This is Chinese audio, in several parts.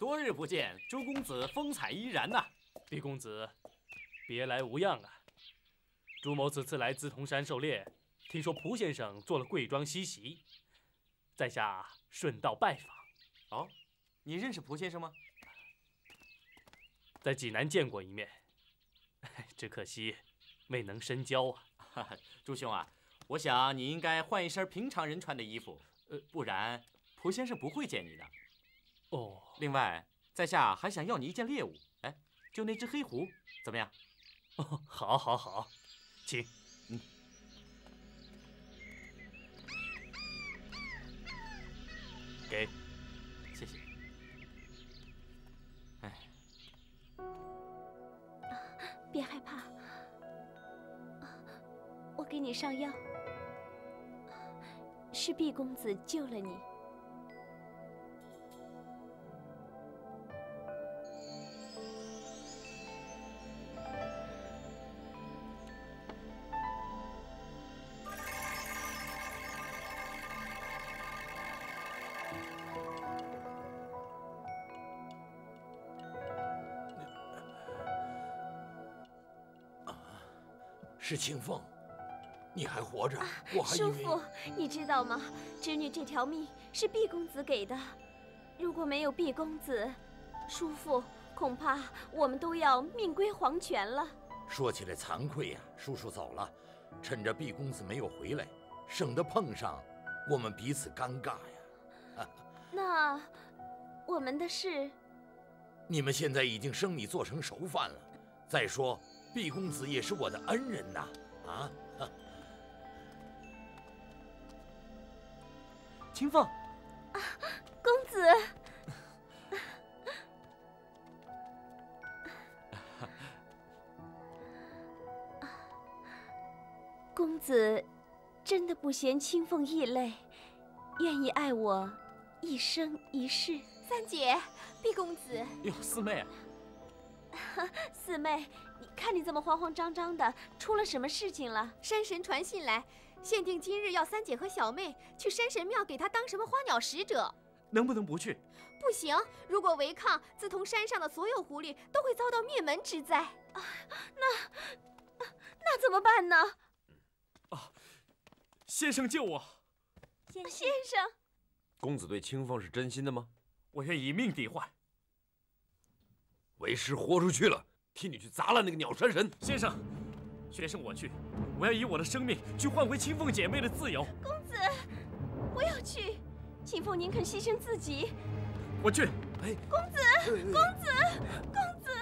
多日不见，朱公子风采依然呐。 毕公子，别来无恙啊！朱某此次来资潼山狩猎，听说蒲先生做了贵庄西席，在下顺道拜访。 哦，你认识蒲先生吗？ 在济南见过一面，只可惜未能深交啊。 朱兄啊，我想你应该换一身平常人穿的衣服，不然蒲先生不会见你的。 哦， 另外，在下还想要你一件猎物，哎，就那只黑狐，怎么样？ 哦，好，好，好，请。给， 谢谢。哎， 别害怕，我给你上药，是毕公子救了你。 是清凤，你还活着？我还以为…… 叔父，你知道吗？侄女这条命是毕公子给的，如果没有毕公子，叔父恐怕我们都要命归黄泉了。 说起来惭愧呀，叔叔走了，趁着毕公子没有回来，省得碰上我们彼此尴尬呀。 那我们的事， 你们现在已经生米做成熟饭了。再说。毕公子也是我的恩人呐，啊！ 清凤， 公子，公子真的不嫌清凤异类，愿意爱我一生一世。 三姐，毕公子， 哟，四妹。 四妹，你看你这么慌慌张张的，出了什么事情了？ 山神传信来，限定今日要三姐和小妹去山神庙给他当什么花鸟使者。 能不能不去？ 不行，如果违抗，自潼山上的所有狐狸都会遭到灭门之灾。 那怎么办呢？ 啊，先生救我！ 先生， 公子对清凤是真心的吗？ 我愿以命抵换。 为师豁出去了，替你去砸烂那个鸟山神。 先生，我去，我要以我的生命去换回清凤姐妹的自由。 公子，我要去。清凤，您肯牺牲自己？ 我去。 哎， 公子，公子，公子。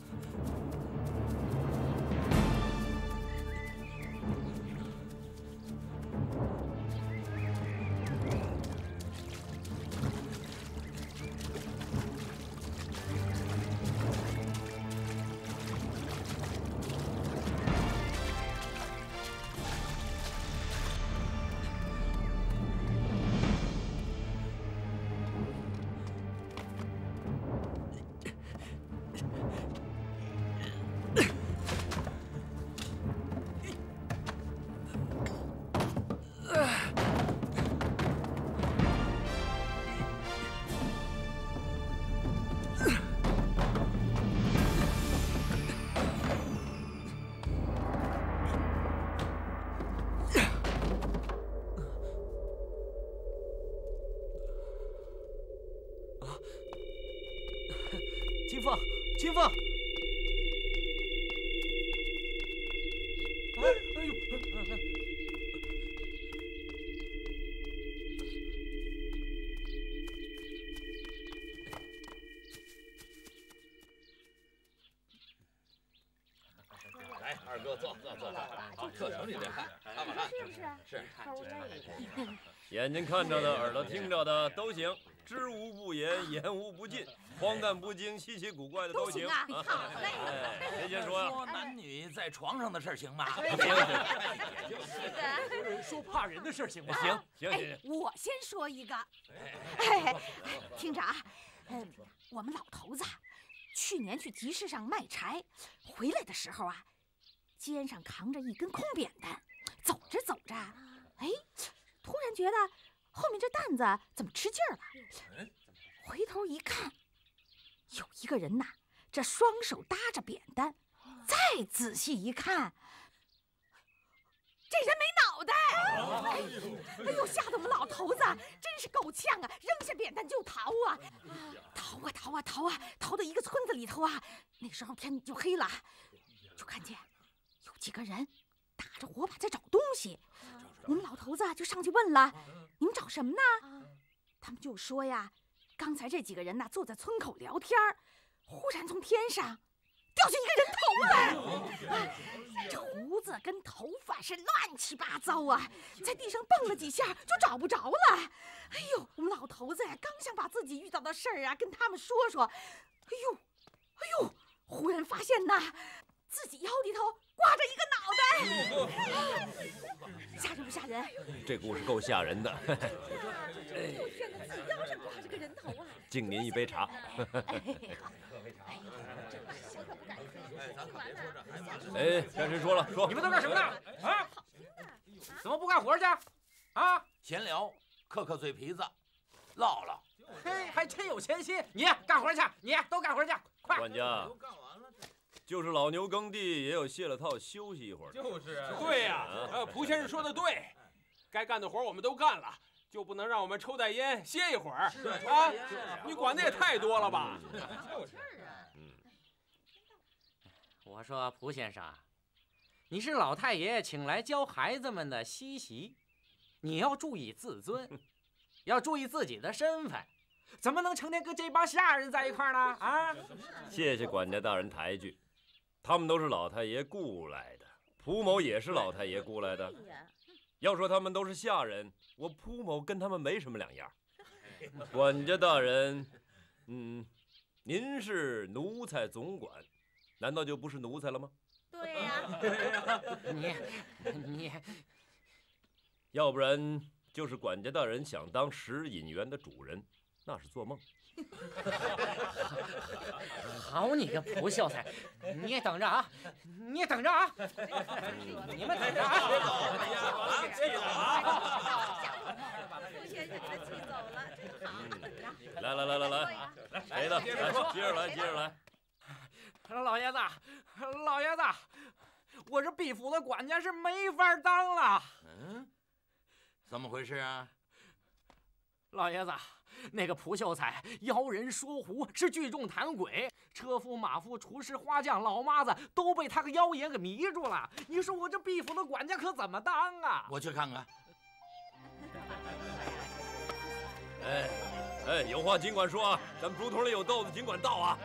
清凤，哎呦！ 来，二哥坐，好，特程你得看，看吧看， 是不是？ 是。 眼睛看着的，耳朵听着的都行，知无不言，言无不尽，荒诞不经、稀奇古怪的都行啊！好嘞， 谁先说呀？ 说男女在床上的事行吗？ 行，说怕人的事行吗？ 行， 我先说一个。哎，听着啊，我们老头子去年去集市上卖柴，回来的时候啊，肩上扛着一根空扁担，走着走着，哎，突然觉得后面这担子怎么吃劲儿了？回头一看， 有一个人呐，这双手搭着扁担，再仔细一看，这人没脑袋！哎呦，吓得我们老头子真是够呛啊，扔下扁担就逃啊！逃到一个村子里头啊。那时候天就黑了，就看见有几个人打着火把在找东西。我们老头子就上去问了：“你们找什么呢？”他们就说呀，刚才这几个人呐坐在村口聊天，忽然从天上掉下一个人头来，这胡子跟头发是乱七八糟啊，在地上蹦了几下就找不着了。哎呦，我们老头子呀，刚想把自己遇到的事儿啊跟他们说说，哎呦，忽然发现呐，自己腰里头挂着一个脑袋，吓人不吓人？ 这故事够吓人的。 天哪，自己腰上挂着个人头啊！ 敬您一杯茶。哎，该谁说了？说。 你们都干什么呢？啊？怎么不干活去？啊？ 闲聊，嗑嘴皮子，唠唠。 嘿，还真有闲心。你干活去，你都干活去，快！ 管家，就是老牛耕地也有卸了套休息一会儿。 就是啊。对呀，蒲先生说的对，该干的活我们都干了，就不能让我们抽袋烟歇一会儿啊？你管的也太多了吧？就是啊。 我说蒲先生，你是老太爷请来教孩子们的西席，你要注意自尊，要注意自己的身份，怎么能成天跟这帮下人在一块呢？啊！ 谢谢管家大人抬举，他们都是老太爷雇来的，蒲某也是老太爷雇来的。要说他们都是下人，我蒲某跟他们没什么两样。管家大人，您是奴才总管。难道就不是奴才了吗？ 对呀。 你， 要不然就是管家大人想当食饮园的主人，那是做梦。 好你个蒲秀才，你也等着啊！你也等着啊！你们等着啊！ 气走了，蒲先生给他气走了，真好。 来，谁的？来，接着来。 老爷子，我这毕府的管家是没法当了。 怎么回事啊？ 老爷子，那个蒲秀才妖人说胡，是聚众谈鬼，车夫、马夫、厨师、花匠、老妈子都被他个妖言给迷住了。你说我这毕府的管家可怎么当啊？ 我去看看。 有话尽管说啊，咱们竹筒里有豆子，尽管倒啊。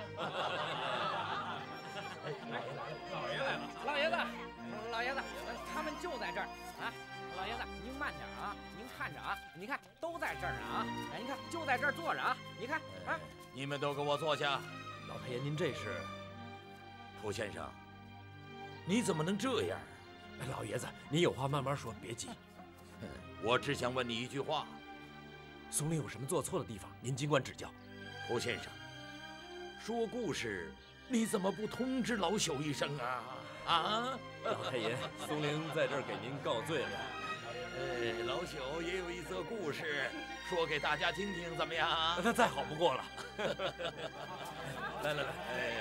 老爷子，他们就在这儿啊！老爷子，您慢点啊，您看着啊，你看都在这儿啊！哎，你看就在这儿坐着啊！你看啊， 你们都给我坐下。 老太爷，您这是？ 蒲先生，你怎么能这样？ 老爷子，您有话慢慢说，别急。 我只想问你一句话： 松林有什么做错的地方？您尽管指教。 蒲先生，说故事你怎么不通知老朽一声啊？啊！ 老太爷，松林在这儿给您告罪了。 老朽也有一则故事，说给大家听听，怎么样？ 那再好不过了。来，来，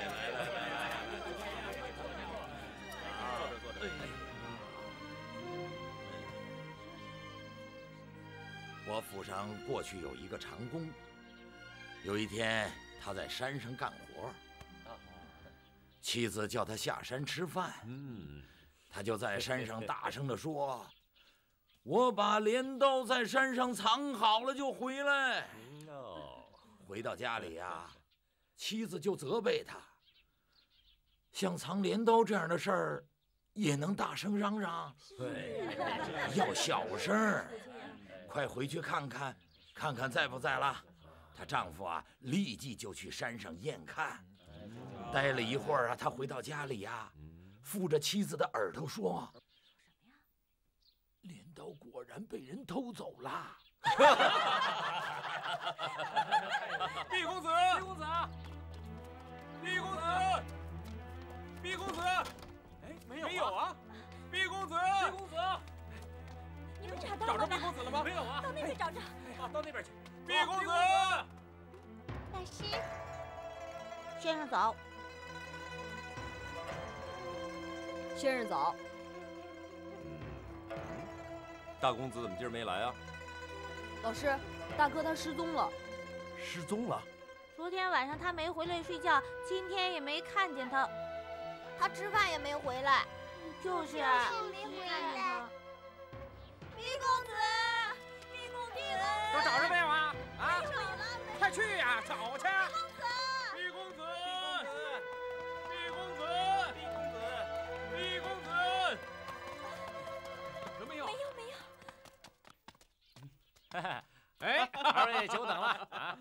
坐着。 我府上过去有一个长工，有一天他在山上干活。妻子叫他下山吃饭，他就在山上大声地说：“我把镰刀在山上藏好了就回来。”回到家里呀，妻子就责备他：“像藏镰刀这样的事儿，也能大声嚷嚷？对，要小声，快回去看看，看看在不在了。”她丈夫啊，立即就去山上验看。待了一会儿啊，他回到家里呀，附着妻子的耳朵说：“镰刀果然被人偷走了。” 毕公子，毕公子，哎，没有啊，毕公子， 你们找到了吗？ 找着毕公子了吗？ 没有啊， 到那边找着。 好，到那边去。 毕公子， 老师， 先生早。先生早。 大公子怎么今儿没来啊？ 老师，大哥他失踪了。 失踪了？ 昨天晚上他没回来睡觉，今天也没看见他。 他吃饭也没回来。 就是没回来。 毕公子，毕公子， 都找着没有啊？啊！快去呀，找去！ 毕公子，毕公子，毕公子，有没有？ 没有。 哎，二位久等了啊！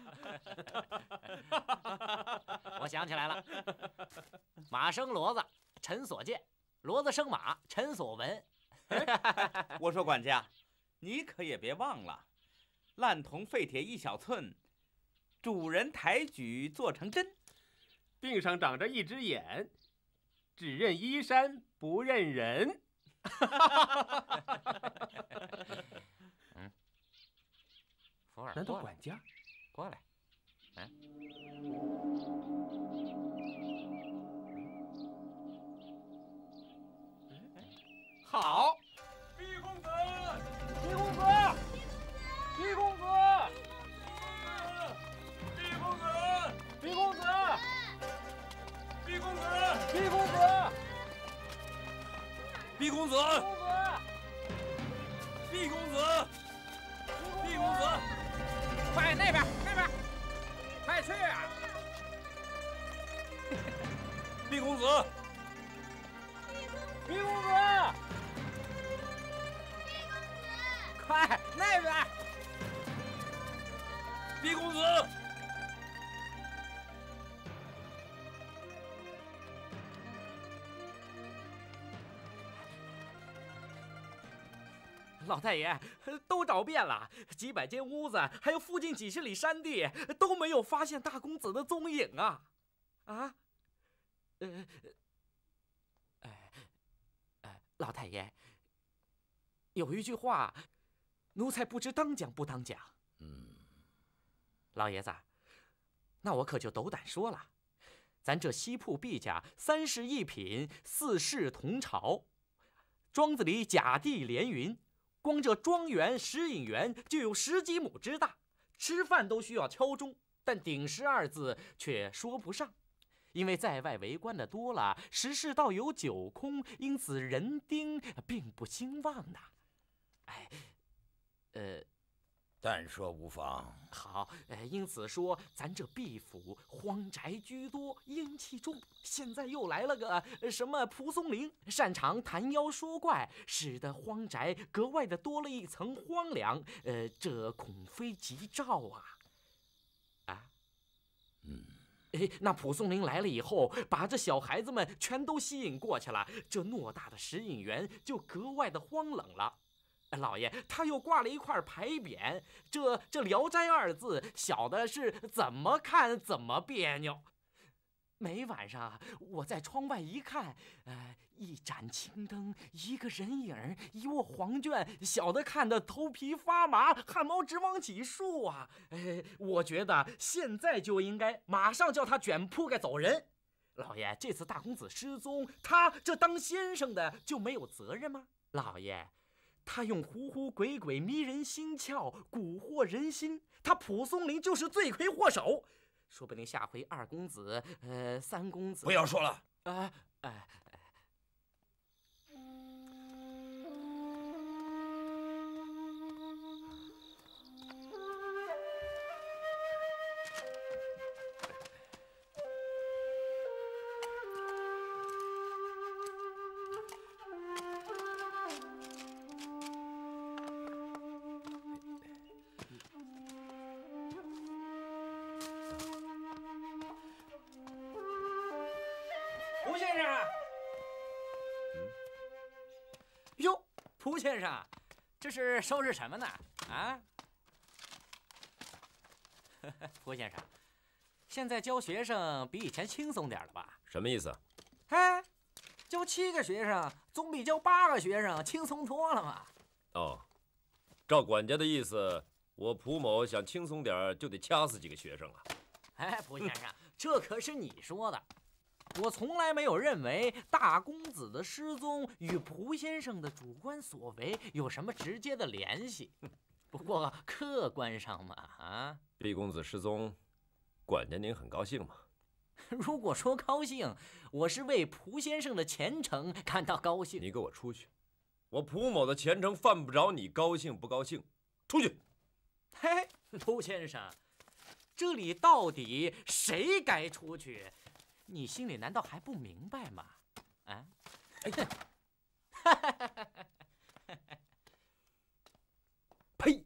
我想起来了，马生骡子，臣所见；骡子生马，臣所闻。 我说管家，你可也别忘了，烂铜废铁一小寸，主人抬举做成针。 腚上长着一只眼，只认衣衫不认人。 福尔， 难道管家？ 过来， 好，毕公子，毕公子，毕公子，毕公子，毕公子，毕公子，毕公子， 毕公子，毕公子，毕公子， 快那边，快去啊！ 毕公子， 毕公子，快那边！ 毕公子， 老太爷，都找遍了，几百间屋子，还有附近几十里山地，都没有发现大公子的踪影啊！啊？老太爷，有一句话，奴才不知当讲不当讲。老爷子，那我可就斗胆说了，咱这西铺毕家3室1品，4世同朝，庄子里甲地连云。光这庄园食饮园就有10几亩之大，吃饭都需要敲钟，但鼎食2字却说不上，因为在外为官的多了，食室倒有9空，因此人丁并不兴旺呐。 但说无妨。 好，因此说咱这毕府荒宅居多，阴气重，现在又来了个什么蒲松龄，擅长谈妖说怪，使得荒宅格外的多了一层荒凉，这恐非吉兆啊！那蒲松龄来了以后，把这小孩子们全都吸引过去了，这偌大的食饮园就格外的荒冷了。老爷，他又挂了一块牌匾，这聊斋2字，小的是怎么看怎么别扭。每晚上我在窗外一看，一盏青灯，一个人影，一窝黄卷，小的看得头皮发麻，汗毛直往起竖啊！我觉得现在就应该马上叫他卷铺盖走人。老爷，这次大公子失踪，他这当先生的就没有责任吗？老爷，他用狐狐鬼鬼迷人心窍，蛊惑人心，他蒲松龄就是罪魁祸首。说不定下回2公子，3公子…… 不要说了。 蒲先生，哟，蒲先生，这是收拾什么呢？啊？蒲先生，现在教学生比以前轻松点了吧？ 什么意思？ 教7个学生总比教8个学生轻松多了嘛。 哦，照管家的意思，我蒲某想轻松点就得掐死几个学生啊。 蒲先生， 这可是你说的。我从来没有认为大公子的失踪与蒲先生的主观所为有什么直接的联系。不过客观上嘛， 毕公子失踪，管家您很高兴吗？ 如果说高兴，我是为蒲先生的前程感到高兴。 你给我出去！我蒲某的前程犯不着你高兴不高兴，出去！ 嘿，蒲先生，这里到底谁该出去？你心里难道还不明白吗？啊？ 呸！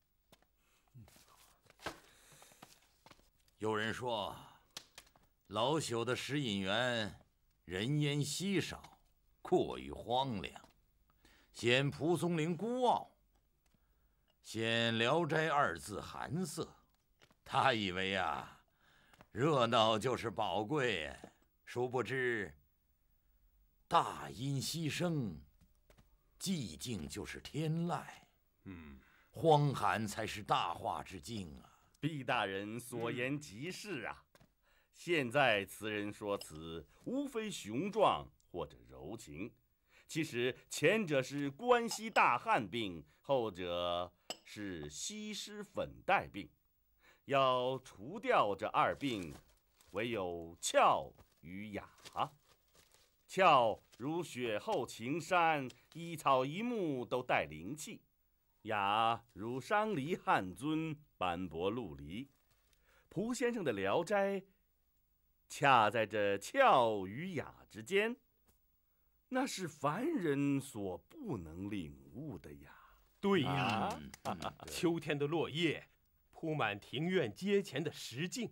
有人说，老朽的石隐园人烟稀少，过于荒凉，嫌蒲松龄孤傲，嫌《聊斋》二字寒色。他以为啊，热闹就是宝贵，殊不知大音希声，寂静就是天籁。荒寒才是大化之境啊！ 毕大人所言极是啊。现在词人说辞，无非雄壮或者柔情，其实前者是关西大旱病，后者是西施粉黛病。要除掉这二病，唯有俏与雅。俏如雪后晴山，一草一木都带灵气；雅如山梨汉尊，斑驳陆离。蒲先生的《聊斋》恰在这俏与雅之间，那是凡人所不能领悟的呀。 对呀，秋天的落叶铺满庭院阶前的石径，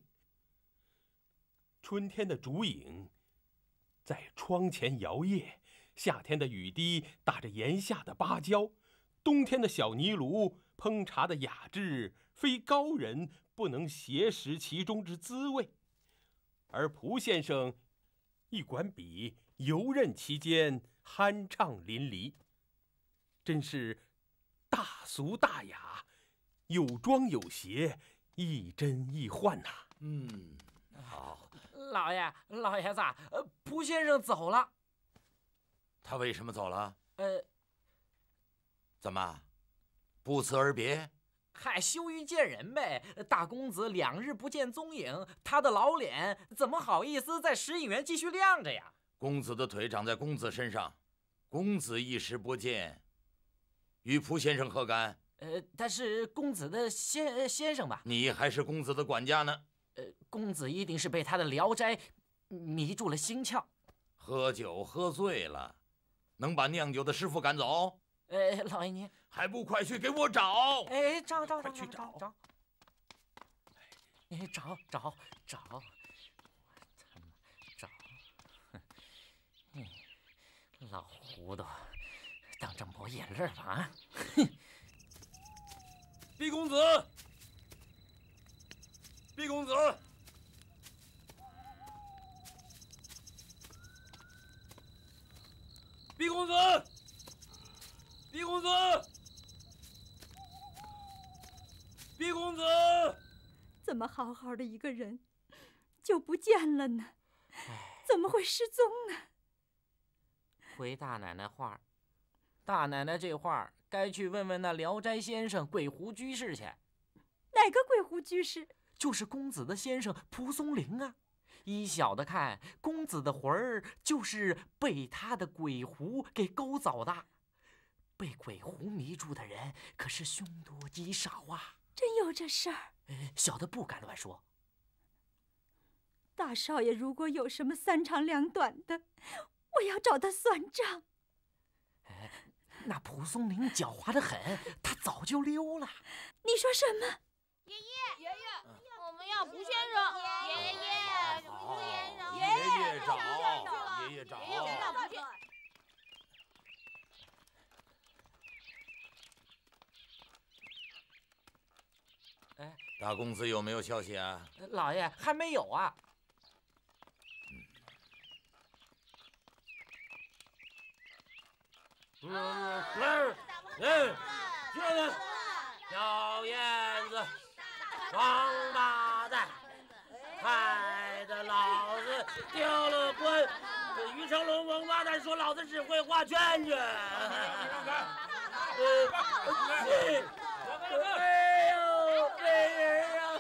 春天的竹影在窗前摇曳，夏天的雨滴打着檐下的芭蕉，冬天的小泥炉烹茶的雅致，非高人不能挟食其中之滋味。而蒲先生一管笔，游刃其间，酣畅淋漓，真是大俗大雅，有庄有谐，亦真亦幻呐。 好。 老爷子，蒲先生走了。 他为什么走了？怎么，不辞而别？ 嗨，羞于见人呗。大公子2日不见踪影，他的老脸怎么好意思在石隐园继续晾着呀？ 公子的腿长在公子身上，公子一时不见，与蒲先生何干？ 他是公子的先生吧？ 你还是公子的管家呢。 公子一定是被他的《聊斋》迷住了心窍， 喝酒喝醉了，能把酿酒的师傅赶走？ 老爷您还不快去给我找！ 找， 快去找！ 找！老糊涂，当这抹眼泪了啊！ 毕公子，毕公子，毕公子，毕公子，毕公子， 怎么好好的一个人就不见了呢？怎么会失踪呢？ 回大奶奶话，大奶奶这话该去问问那聊斋先生鬼狐居士去。 哪个鬼狐居士？ 就是公子的先生蒲松龄啊。依小的看，公子的魂儿就是被他的鬼狐给勾走的。被鬼狐迷住的人可是凶多吉少啊！ 真有这事儿？ 小的不敢乱说。 大少爷如果有什么3长2短的，我要找他算账。 那蒲松龄狡猾得很，他早就溜了。 你说什么？ 爷爷，我们要蒲先生。爷爷，蒲先生。 爷爷找，爷爷找。大公子有没有消息啊？ 老爷还没有啊。 小燕子，王八蛋， 害得老子掉了官。于成龙王八蛋说老子只会画圈圈。哎呦，没人啊！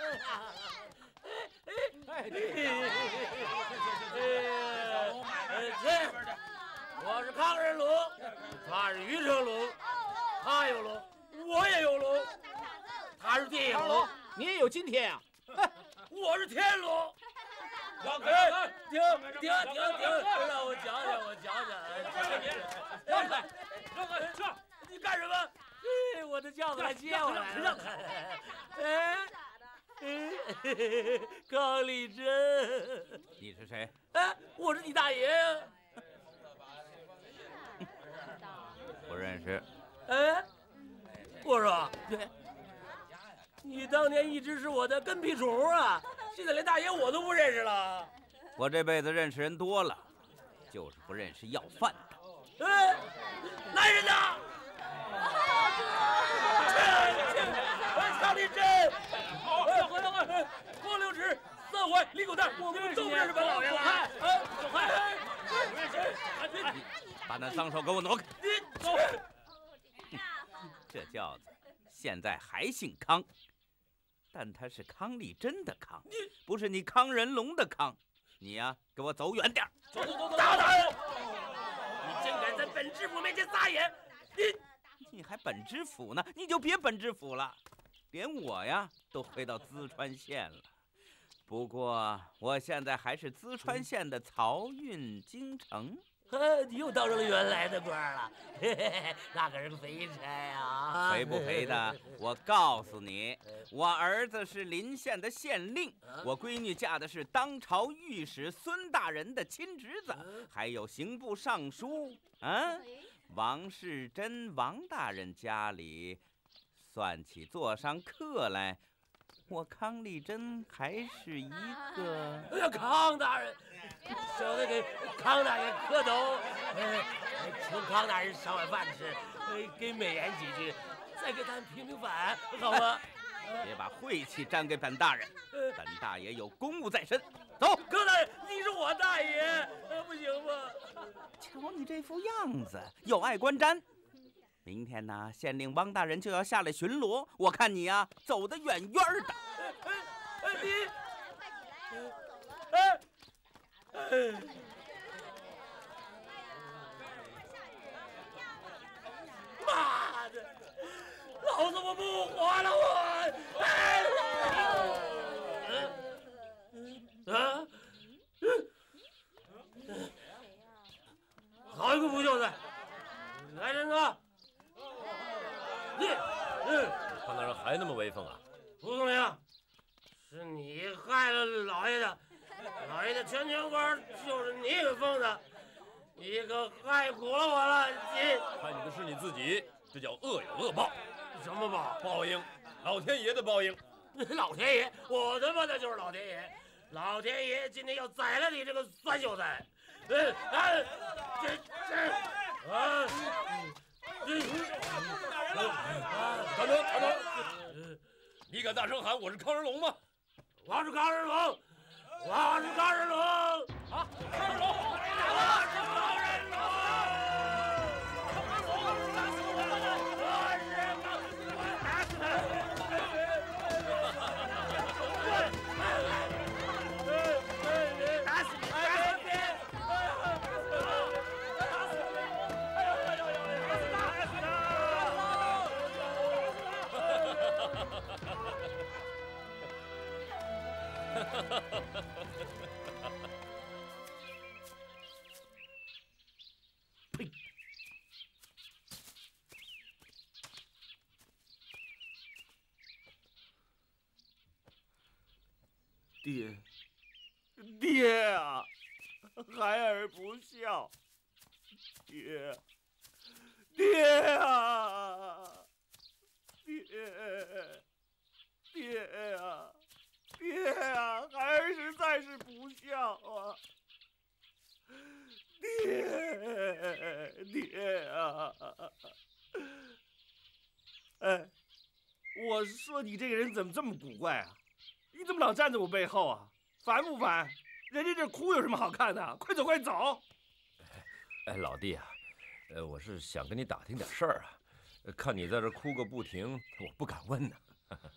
我是康仁龙，他是于成龙，他有龙，我也有龙，他是地龙， 你也有今天啊！ 我是天龙。停！让我讲讲，让开！你干什么？我的轿子来接我来了。康立珍， 你是谁？ 我是你大爷呀。 不认识。 我说，你当年一直是我的跟屁虫啊，现在连大爷我都不认识了。 我这辈子认识人多了，就是不认识要饭的。 来人呐！康立珍，光溜直3回李狗蛋，我们都不认识本老爷了。走开！ 把那脏手给我挪开！ 你走！ 这轿子现在还姓康，但他是康立珍的康，不是你康仁龙的康。你呀，给我走远点！ 走！大胆！你竟敢在本知府面前撒野！ 你还本知府呢？你就别本知府了，连我呀都回到淄川县了。不过我现在还是淄川县的漕运京城。 你又当上了原来的官了，那可是个肥差啊！ 肥不肥的？我告诉你，我儿子是临县的县令，我闺女嫁的是当朝御史孙大人的亲侄子，还有刑部尚书王世贞王大人家里，算起座上客来，我康立珍还是一个。 康大人，小的给康大爷磕头，请康大人赏碗饭吃，给美言几句，再给咱平平反，好吗？ 别把晦气沾给本大人，本大爷有公务在身。走， 康大人，你是我大爷，不行吗？ 瞧你这副样子，有碍观瞻。明天呢，县令汪大人就要下来巡逻，我看你呀，走得远远的。 妈的，老子我不活了，好一个不孝子！来人呐！ 康大人还那么威风啊？ 蒲松龄，是你害了老爷的，老爷的全权官就是你给封的，你可害苦了我了，你害你的是你自己，这叫恶有恶报。 什么报？ 报应，老天爷的报应。 老天爷，我他妈的就是老天爷！老天爷今天要宰了你这个酸秀才！ 大哥，你敢大声喊我是康仁龙吗？ 我是康仁龙，我是康仁龙啊！康仁龙，我是康仁龙。 呸！爹啊，孩儿不孝，爹啊，爹啊，孩儿实在是不孝啊，爹啊！哎，我说你这个人怎么这么古怪啊？ 你怎么老站在我背后啊？烦不烦？人家这哭有什么好看的？快走快走！ 哎，老弟啊，我是想跟你打听点事儿啊，看你在这哭个不停，我不敢问呢。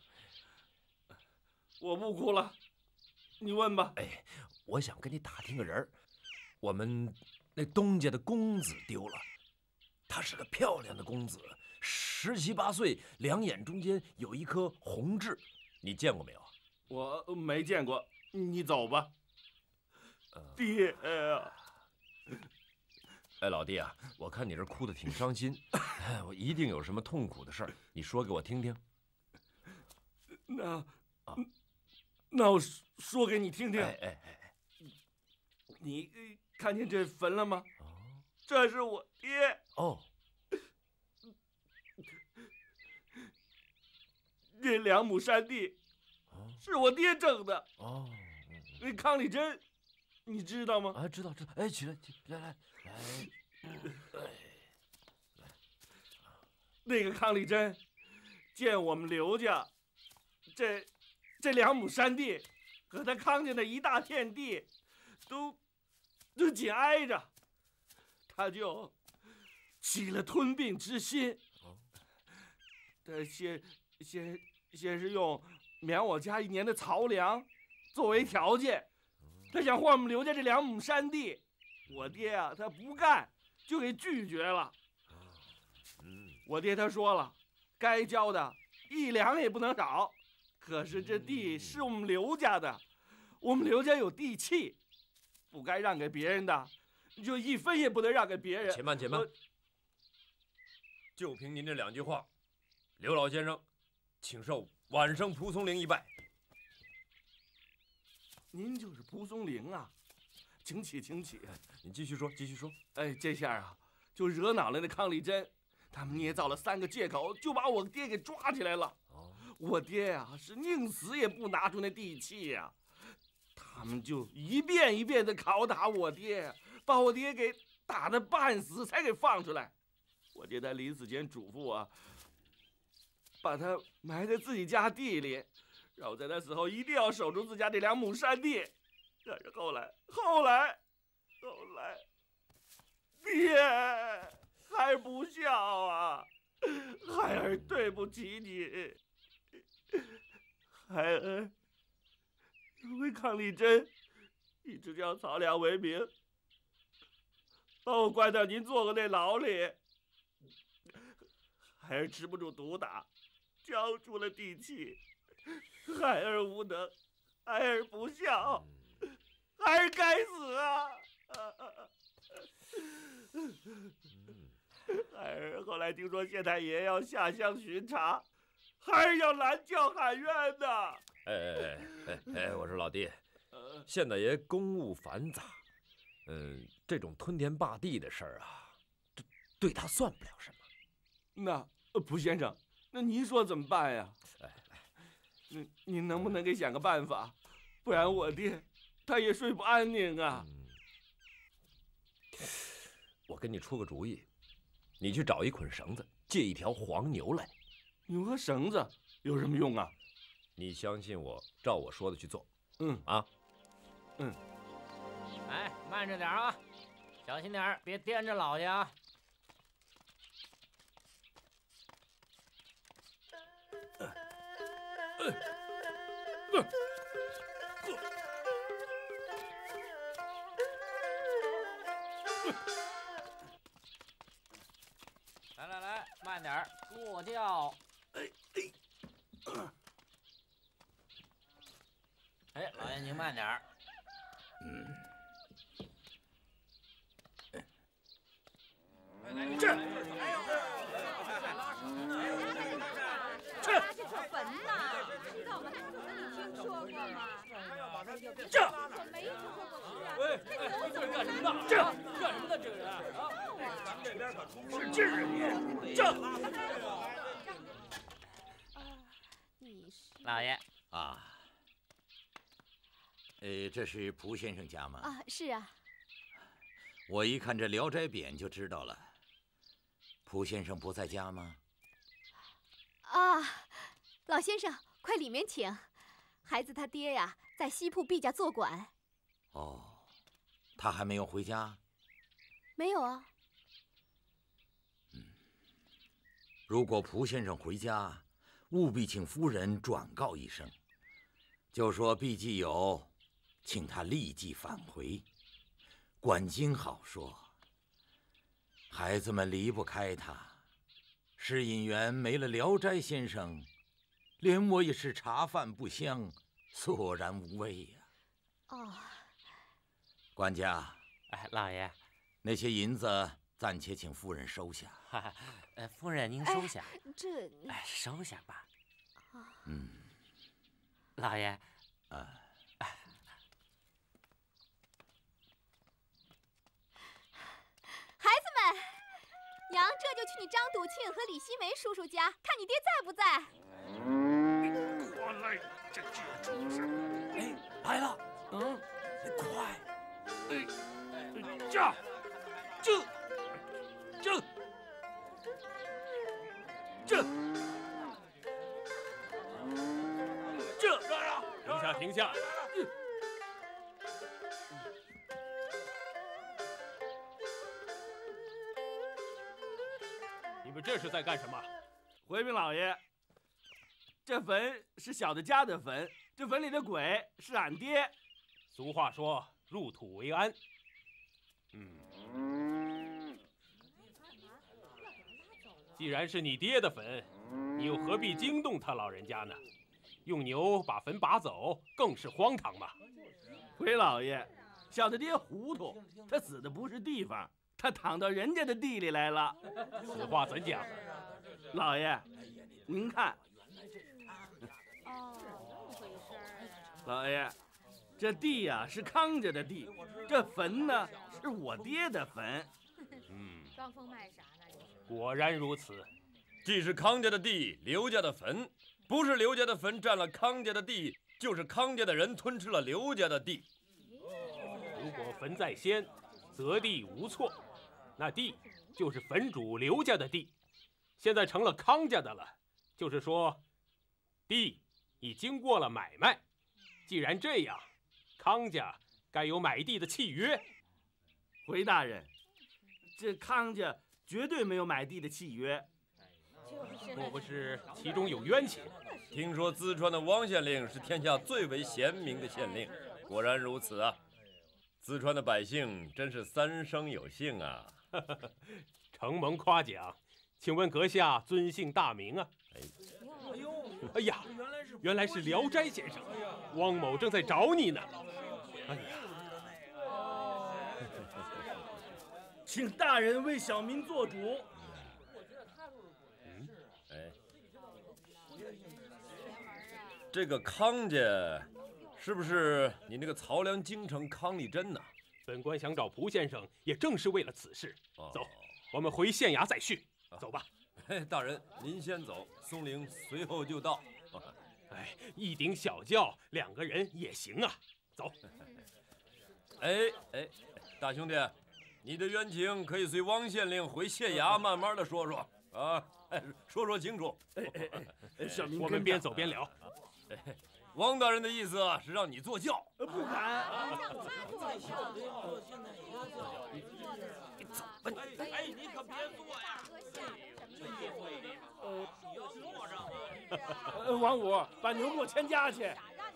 我不哭了，你问吧。 哎，我想跟你打听个人儿，我们那东家的公子丢了，他是个漂亮的公子，17、18岁，两眼中间有一颗红痣，你见过没有？ 我没见过，你走吧。爹呀！ 哎，老弟啊，我看你这哭得挺伤心，我一定有什么痛苦的事儿，你说给我听听。 那我说给你听听。 哎， 你看见这坟了吗？这是我爹。 哦。 这2亩山地是我爹挣的。 哦。 那康利珍，你知道吗？ 啊，知道。哎，起来，来。 那个康利珍见我们刘家这2亩山地和他康家的一大片地都紧挨着，他就起了吞并之心。他先是用免我家1年的曹粮作为条件，他想换我们刘家这2亩山地。我爹啊，他不干，就给拒绝了。我爹他说了，该交的1两也不能少。可是这地是我们刘家的，我们刘家有地契，不该让给别人的，你就1分也不能让给别人。 且慢。就凭您这2句话，刘老先生，请受晚生蒲松龄一拜。 您就是蒲松龄啊？请起。 你继续说。 哎，这下啊，就惹恼了那康利珍，他们捏造了3个借口，就把我爹给抓起来了。我爹呀，是宁死也不拿出那地契呀。他们就一遍一遍的拷打我爹，把我爹给打得半死，才给放出来。我爹他临死前嘱咐我，把他埋在自己家地里，让我在他死后一定要守住自家这2亩山地。可是后来，爹还不孝啊！孩儿对不起你。孩儿因为康利珍一直叫曹良为名，把我关到您做过那牢里。孩儿吃不住毒打，交出了地契。孩儿无能，孩儿不孝，孩儿该死啊！孩儿后来听说县太爷要下乡巡查，孩儿要拦轿喊冤的。 哎，我说老弟，县太爷公务繁杂，这种吞田霸地的事儿啊，对他算不了什么。 那蒲先生，那您说怎么办呀？您能不能给想个办法？不然我爹他也睡不安宁啊。 我给你出个主意，你去找一捆绳子，借一条黄牛来。 牛和绳子有什么用啊？ 你相信我，照我说的去做。 哎，慢着点啊，小心点，别颠着老爷啊。来，慢点，坐轿。哎，老爷您慢点。 这这坟呐，知道吗？你听说过吗？ 这我没听说过是啊。 喂，这是干什么的？这干什么的？这个人啊，咱们这边可出不是近人，这。 老爷啊，这是蒲先生家吗？ 啊，是啊。 我一看这《聊斋匾》就知道了。蒲先生不在家吗？ 啊，老先生，快里面请。 孩子他爹呀，在西铺毕家做管。 哦，他还没有回家？ 没有啊。 如果蒲先生回家，务必请夫人转告一声，就说毕继友请他立即返回，管经好说。孩子们离不开他，试饮园没了聊斋先生，连我也是茶饭不香，索然无味呀。 哦， 管家， 老爷， 那些银子暂且请夫人收下。 夫人您收下。 这， 收下吧。 嗯， 老爷， 孩子们，娘这就去你张笃庆和李希梅叔叔家，看你爹在不在。 快来，这就出事！ 哎，来了，快！ 这。 停下！你们这是在干什么？ 回禀老爷，这坟是小的家的坟，这坟里的鬼是俺爹。 俗话说入土为安。既然是你爹的坟，你又何必惊动他老人家呢？用牛把坟拔走，更是荒唐嘛！ 回老爷，小的爹糊涂，他死的不是地方，他躺到人家的地里来了。 此话怎讲？ 老爷，您看。老爷，这地呀是康家的地，这坟呢是我爹的坟。 装疯卖傻那就是。 果然如此。 既是康家的地，刘家的坟。不是刘家的坟占了康家的地，就是康家的人吞吃了刘家的地。 如果坟在先，择地无错，那地就是坟主刘家的地，现在成了康家的了，就是说，地已经过了买卖。既然这样，康家该有买地的契约。 回大人，这康家绝对没有买地的契约。 莫不是其中有冤情？ 听说淄川的汪县令是天下最为贤明的县令，果然如此啊！淄川的百姓真是三生有幸啊！ 承蒙夸奖，请问阁下尊姓大名啊？哎呀，原来是聊斋先生，汪某正在找你呢。哎呀， 请大人为小民做主。 这个康家，是不是你那个曹梁京城康利贞呢？ 本官想找蒲先生，也正是为了此事。走，我们回县衙再叙。走吧。 大人，您先走，松龄随后就到。 哎，一顶小轿，2个人也行啊。走。 哎，大兄弟，你的冤情可以随汪县令回县衙慢慢的说说啊，说清楚。 小民我们边走边聊。 汪大人的意思是让你坐轿， 不敢。 你走吧你！哎，你可别坐呀！ 王五，把牛给我牵家去。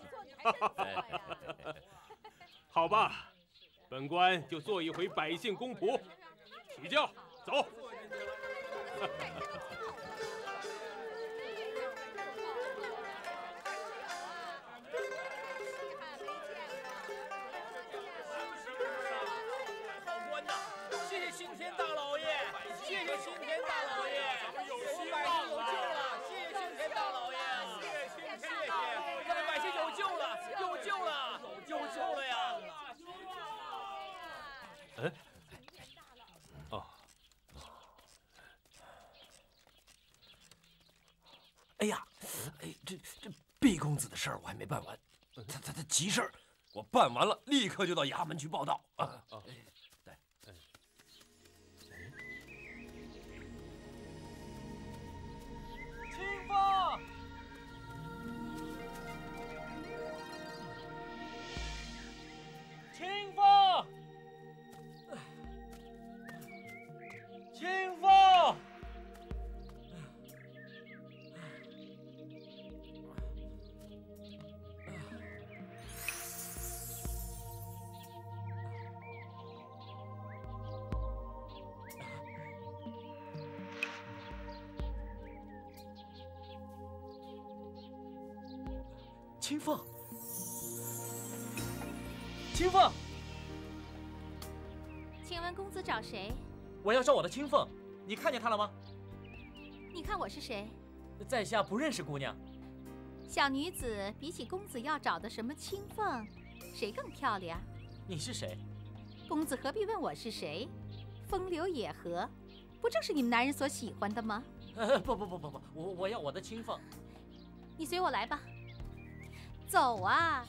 好吧，本官就做一回百姓公仆。起轿，走。 哎呀，这毕公子的事儿我还没办完，他急事儿， 我办完了立刻就到衙门去报道啊。 清风， 青凤，青凤， 请问公子找谁？ 我要找我的青凤，你看见她了吗？ 你看我是谁？ 在下不认识姑娘。 小女子比起公子要找的什么青凤，谁更漂亮？ 你是谁？ 公子何必问我是谁？风流野合，不正是你们男人所喜欢的吗？ 不，我要我的青凤。 你随我来吧。走啊！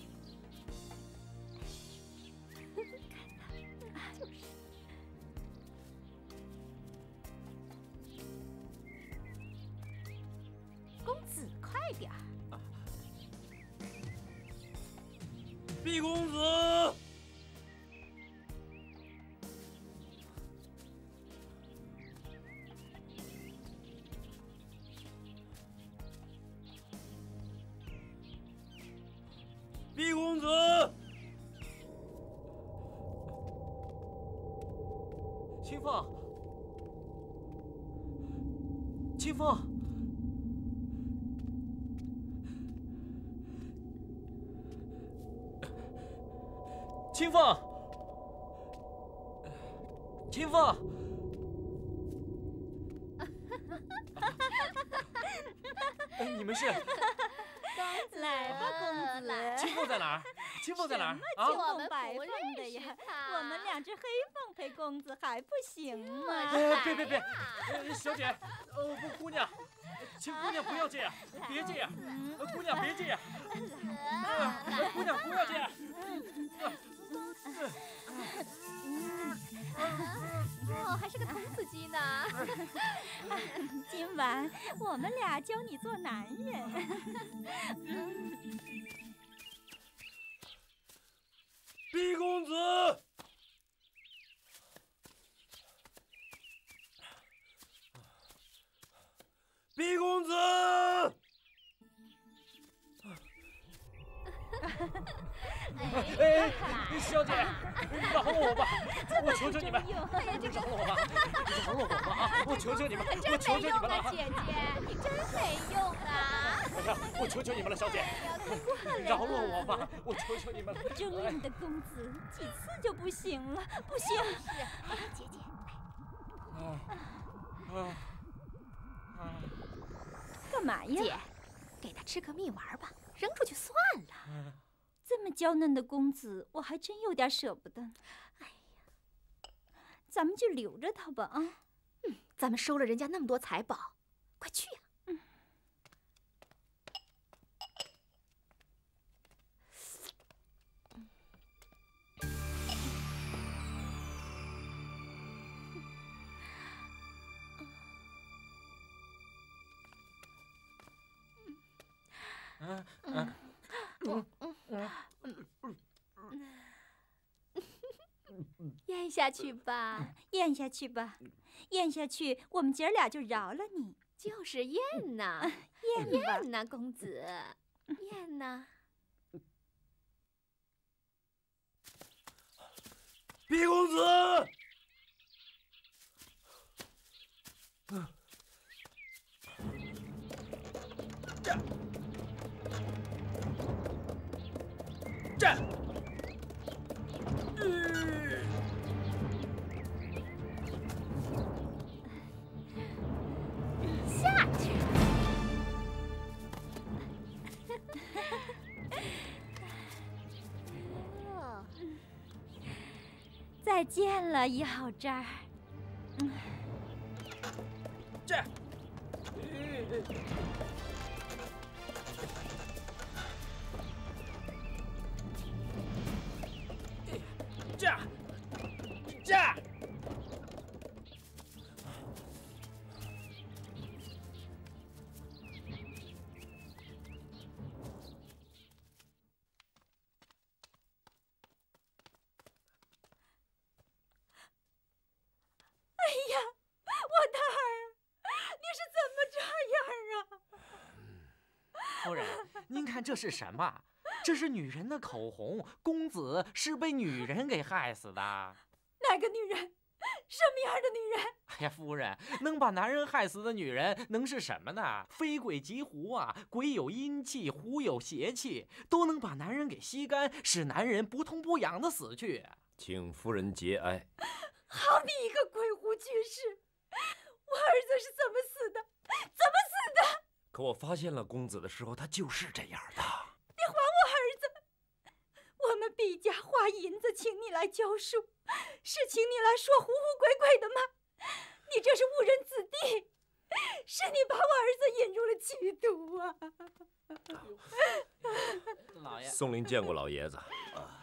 就是。公子，快点儿！ 毕公子。毕公子， 青凤，青凤，青凤，青凤。你们是？ 来吧，公子。 青凤在哪儿？青凤在哪儿？ 啊，青凤白凤的呀，我们两只黑凤陪公子还不行吗？ 别，小姐，姑娘，请姑娘不要这样，别这样，姑娘别这样，姑娘不要这样。 哦，还是个童子鸡呢。 今晚我们俩教你做男人。 毕公子，毕公子。 小姐，饶了我吧！我求求你们，饶了我吧！饶了我吧！啊！我求求你们，我求求你们了！ 姐姐，你真没用啊！ 哎呀，我求求你们了，小姐，饶了我吧！我求求你们了！ 争你的公子几次就不行了，不行！ 是，姐姐。 干嘛呀？ 姐，给他吃个蜜丸吧，扔出去算了。 这么娇嫩的公子，我还真有点舍不得。 哎呀， 咱们就留着他吧啊！ 咱们收了人家那么多财宝，快去呀！咽下去吧， 咽下去吧，咽下去，我们姐儿俩就饶了你。 就是咽呐，咽呐，公子，咽呐。 毕公子。这。 下去。 再见了，一号寨儿。 这。这。 哎呀，我的儿，你是怎么这样啊？ 夫人，您看这是什么？这是女人的口红，公子是被女人给害死的。 哪个女人？ 什么样的女人？ 哎呀，夫人，能把男人害死的女人能是什么呢？非鬼即狐啊，鬼有阴气，狐有邪气，都能把男人给吸干，使男人不痛不痒的死去。 请夫人节哀。 好你一个鬼狐居士！我儿子是怎么死的？怎么死的？ 可我发现了公子的时候，他就是这样的。 你还我儿子！我们毕家花银子请你来教书，是请你来说狐狐鬼鬼的吗？你这是误人子弟，是你把我儿子引入了歧途啊！ 老爷， 松林见过老爷子。